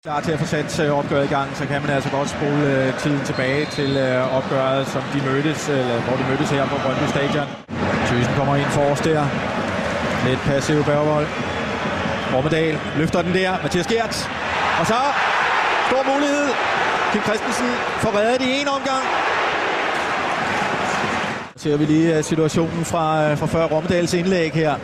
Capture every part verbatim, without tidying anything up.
Klar til at få sat øh, opgøret i gang, så kan man altså godt spole øh, tiden tilbage til øh, opgøret, som de mødtes, eller hvor de mødtes her på Brøndby Stadion. Thyssen kommer ind forrest der. Lidt passiv Bergvold. Rommedal løfter den der. Mathias Geertz. Og så stor mulighed. Kim Christensen får reddet i en omgang. Så ser vi lige uh, situationen fra, uh, fra før Rommedals indlæg her.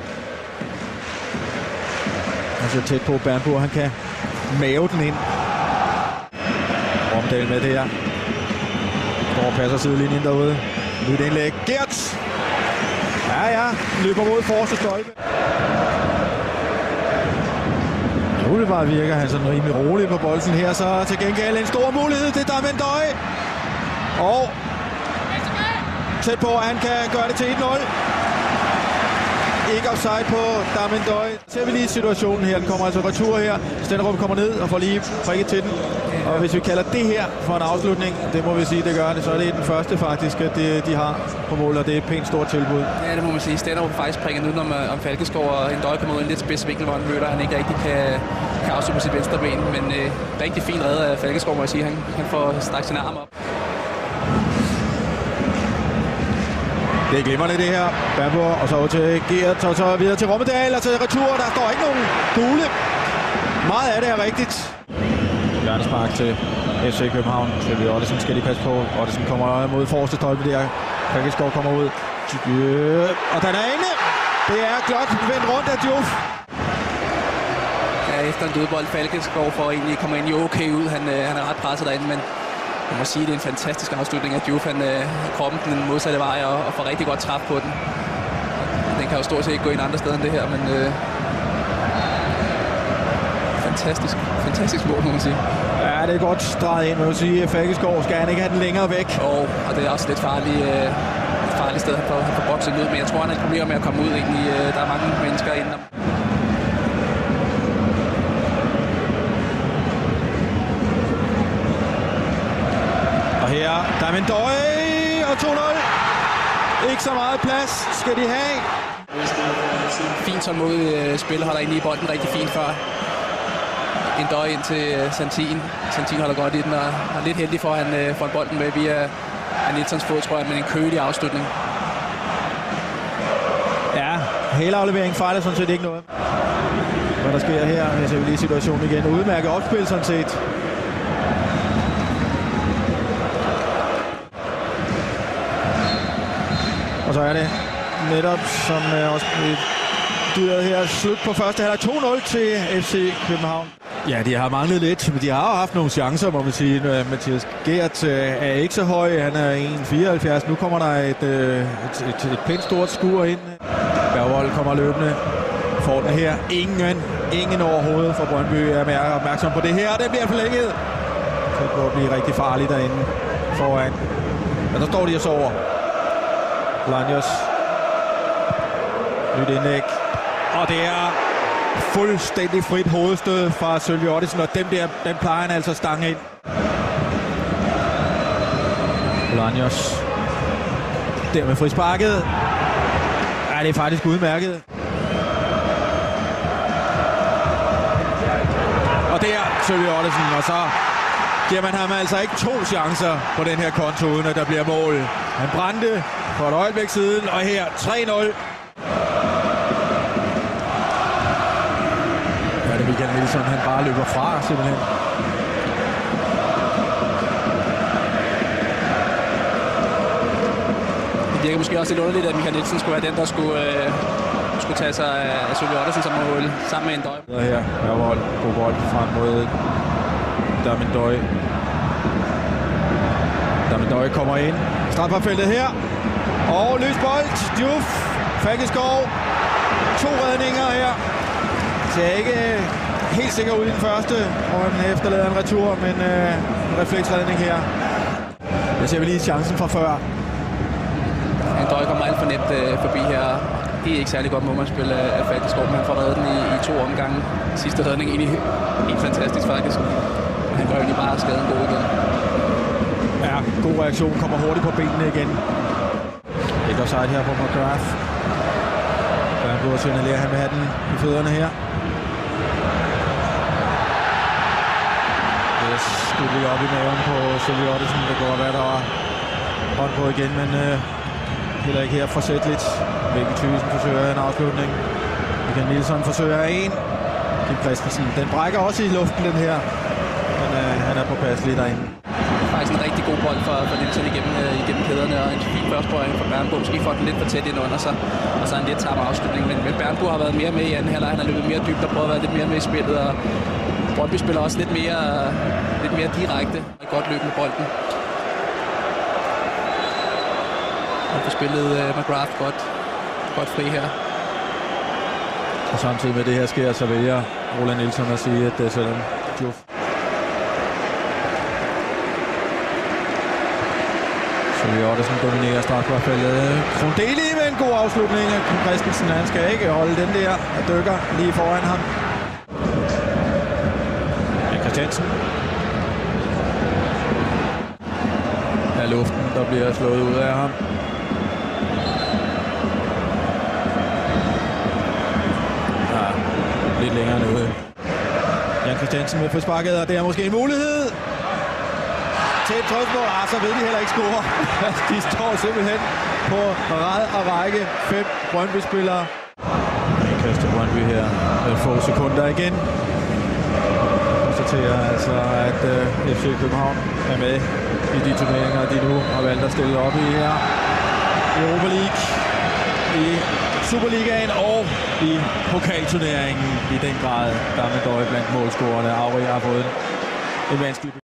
Han ser tæt på Bernburg. Han kan mave den ind. Rommedal med det her. Står og passer sidelinjen derude. Nyt indlæg. Geertz! Ja, ja. Løber mod forreste stolpe. Umiddelbart virker han sådan rimelig rolig på bolden her. Så til gengæld en stor mulighed til Damendøj. Og tæt på, at han kan gøre det til et nul. Ikke offside på Damendøj. Ser vi lige situationen her. Den kommer altså retur her. Stenderup kommer ned og får lige prikket til den. Og hvis vi kalder det her for en afslutning, det må vi sige, det gør det, så er det den første faktisk, det, de har på mål, og det er et pænt stort tilbud. Ja, det må man sige. Stenderup faktisk prikket ud om, om Falkeskov, og en døj kommer ud en lidt spids vinkel, hvor han møder, han ikke rigtig kan, kan afslutte på sit venstre ben. Men øh, rigtig fin redder af Falkeskov, må jeg sige. Han, han får straks sin arm op. Det er glimrende det her. Bernburg, og så over til Geertz, og så videre til Rommedal, og til retur. Der står ikke nogen gule. Meget af det er rigtigt. Hjørnespark til F C København. Sylvie Ottesen skal de passe på. Ottesen kommer mod forreste stolpe der. Falkeskov kommer ud. Og den er inde. Det er godt vendt rundt af Diouf. Ja, efter en dødbold, Falkeskov får egentlig kommer egentlig okay ud. Han, han er ret presset derinde, men jeg må sige, det er en fantastisk afslutning af Diouf. Han øh, kroppen den modsatte vej og, og får rigtig godt træf på den. Den kan jo stort set ikke gå ind andre steder end det her, men øh, fantastisk, fantastisk mål, må man sige. Ja, det er godt drejet ind, må jeg sige. Falkeskov skal han ikke have den længere væk. Og, og det er også lidt farligt, øh, et farligt sted, han får, han får bokset ud, men jeg tror, han har et problem med at komme ud. Egentlig. Øh, der er mange mennesker indenom. Her, Damendøj og to nul. Ikke så meget plads skal de have. Fint som mod øh, spiller holder ind i bolden rigtig fint før. En døj ind til øh, Santin. Santin holder godt i den og er lidt heldig for, at han øh, får bolden med via Nielsens fod, tror jeg, med en kølig afslutning. Ja, hele afleveringen fejler sådan set ikke noget. Hvad der sker her, jeg ser vi lige situationen igen. Udmærket opspil sådan set. Og så er det netop, som er også dyret her, slut på første halvleg. to nul til F C København. Ja, de har manglet lidt, men de har jo haft nogle chancer, må man sige. Mathias Geertz er ikke så høj, han er en komma fireoghalvfjerds. Nu kommer der et, et, et, et pænt stort skur ind. Bergvold kommer løbende. Får den her. Ingen, ingen overhovedet fra Brøndby er opmærksom på det her. Det bliver forlænget. Det kan blive rigtig farligt derinde foran. Men der står de og sover. Lanjos. Nyt indlæg. Og det er fuldstændig frit hovedstød fra Sylvie Ottesen, og dem der, den plejer han altså stange ind. Lanjos. Der med frisparket. Ja, det er faktisk udmærket. Og der Sylvie Ottesen, og så giver man ham altså ikke to chancer på den her konto, uden at der bliver mål. Han brændte på et øjeblik siden, og her tre nul. Ja, det er Michael Nielsen, han bare løber fra, simpelthen. Det virker måske også lidt underligt, at Michael Nielsen skulle være den, der skulle, øh, skulle tage sig af Sylvie Ottesen som mål sammen med en døj. Her, Bergvold, god bold frem mod Damendøj. Damendøj kommer ind. Straffeltet her. Og løs bold. Diouf. Falkeskov. To redninger her. Ser ikke helt sikker ud i den første. Og han efterlader en retur, men øh, en refleksredning her. Jeg ser vi lige chancen fra før. En døj kommer alt for nemt øh, forbi her. Det er ikke særlig godt målmandsspil af Falkeskov, men han får reddet den i, i to omgange. Sidste redning egentlig helt fantastisk faktisk. Han gør jo bare skaden god igen. Ja, god reaktion. Kommer hurtigt på benene igen. Ikke offside her på McGrath. Bernburg signalerer, han vil have den i fødderne her. skudt lige op i maven på Sølvi Ottesen. Det går hvad der var hånd på igen, men øh, heller ikke her forsætligt. Mikkel Thyssen forsøger en afslutning. Michael Nielsen forsøger en. Kim Christensen. Den brækker også i luften, den her. Men øh, han er på plads lige derinde. Faktisk en rigtig god bold for, for Nielsen igennem, øh, igennem kæderne, og en fin førstbrøring for Bernbo. Måske får den lidt for tæt ind under sig, og så en lidt tam afslutning. Men, men Bernbo har været mere med i anden halvleg. Han har løbet mere dybt og prøvet at være lidt mere med i spillet, og Brøndby spiller også lidt mere, lidt mere direkte og godt løb med bolden. Han får spillet øh, McGrath godt, godt fri her. Og samtidig med det her sker, så vælger Roland Nielsen at sige, at det er sådan Djuf. Sølvi Ottesen dominerer strafsparkfeltet. Krondeli med en god afslutning af Kim Christensen. Han skal ikke holde den der og dykker lige foran ham. Ja, Christiansen. Af luften, der bliver slået ud af ham. Ja, lidt længere nede. Jan Christiansen med forsparket, og det er måske en mulighed. Til et tryksmål, ah, så ved de heller ikke score. De står simpelthen på rad og række. Fem Brøndby-spillere. Indkast til Brøndby her. Få sekunder igen. Jeg konstaterer altså, at uh, F C København er med i de turneringer, de nu har valgt at stille op i her. I Europa League, i Superligaen og i pokalturneringen i den grad. Der med døje blandt målscorerne. Auri har fået en vanskelig